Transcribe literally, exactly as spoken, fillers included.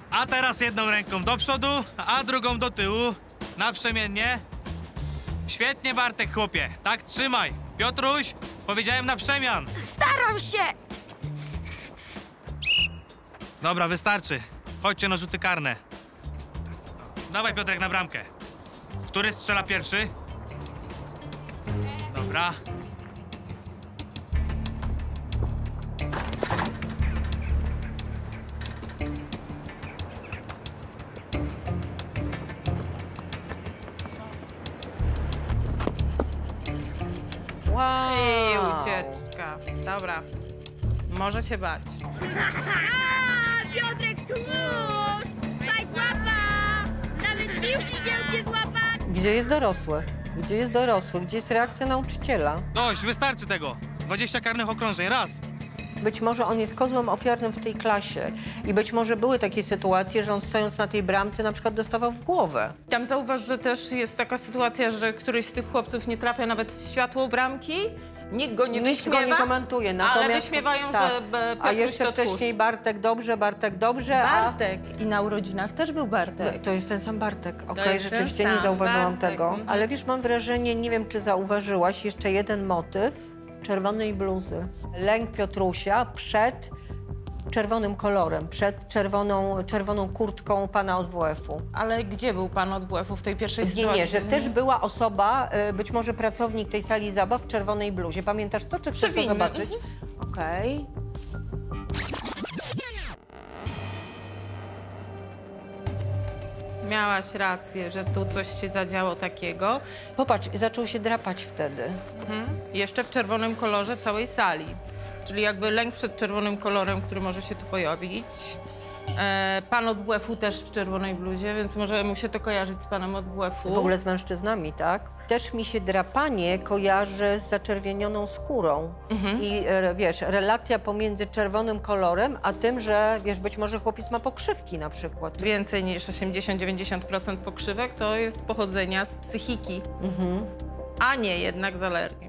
A teraz jedną ręką do przodu, a drugą do tyłu. Naprzemiennie. Świetnie, Bartek, chłopie. Tak, trzymaj. Piotruś, powiedziałem na przemian. Staram się! Dobra, wystarczy. Chodźcie na rzuty karne. Dawaj, Piotrek, na bramkę. Który strzela pierwszy? Dobra. Wow. I ucieczka. Dobra. Może się bać. A, Piotrek, tłóż! Fajt łapa! Nawet piłki nie umie złapać! Gdzie jest dorosły? Gdzie jest dorosły? Gdzie jest reakcja nauczyciela? Dość, wystarczy tego. dwadzieścia karnych okrążeń, raz. Być może on jest kozłem ofiarnym w tej klasie i być może były takie sytuacje, że on stojąc na tej bramce na przykład dostawał w głowę. Tam zauważ, że też jest taka sytuacja, że któryś z tych chłopców nie trafia nawet w światło bramki. Nikt go nie Nikt wyśmiewa, go nie komentuje. ale Natomiast, wyśmiewają, tak. że b- A Piotruś jeszcze to tchórz. wcześniej Bartek dobrze, Bartek dobrze, Bartek. I na urodzinach też był a... Bartek. To jest ten sam Bartek. Okej, jest ten rzeczywiście nie sam zauważyłam Bartek. tego. Mhm. Ale wiesz, mam wrażenie, nie wiem, czy zauważyłaś, jeszcze jeden motyw czerwonej bluzy. Lęk Piotrusia przed czerwonym kolorem, przed czerwoną, czerwoną kurtką pana od W F-u. Ale gdzie był pan od W F-u w tej pierwszej Nie, sytuacji? nie, że też była osoba, y, być może pracownik tej sali zabaw w czerwonej bluzie. Pamiętasz to, czy chcesz to Przewinny. zobaczyć? Okej. Miałaś rację, że tu coś się zadziało takiego. Popatrz, zaczął się drapać wtedy. Mhm. Jeszcze w czerwonym kolorze całej sali. Czyli jakby lęk przed czerwonym kolorem, który może się tu pojawić. E, pan od W F-u też w czerwonej bluzie, więc może mu się to kojarzyć z panem od W F-u. W ogóle z mężczyznami, tak? Też mi się drapanie kojarzy z zaczerwienioną skórą. I e, wiesz, relacja pomiędzy czerwonym kolorem, a tym, że wiesz, być może chłopiec ma pokrzywki na przykład. Więcej niż osiemdziesiąt do dziewięćdziesięciu procent pokrzywek to jest pochodzenia z psychiki, a nie jednak z alergii.